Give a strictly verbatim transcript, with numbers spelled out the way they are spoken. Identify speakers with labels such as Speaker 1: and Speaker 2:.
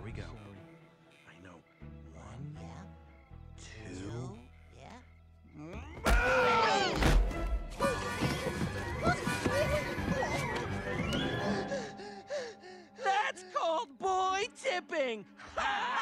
Speaker 1: we go.
Speaker 2: So,
Speaker 1: I know. One,
Speaker 3: Yeah.
Speaker 1: two.
Speaker 3: Yeah.
Speaker 4: That's called boy tipping! Ha!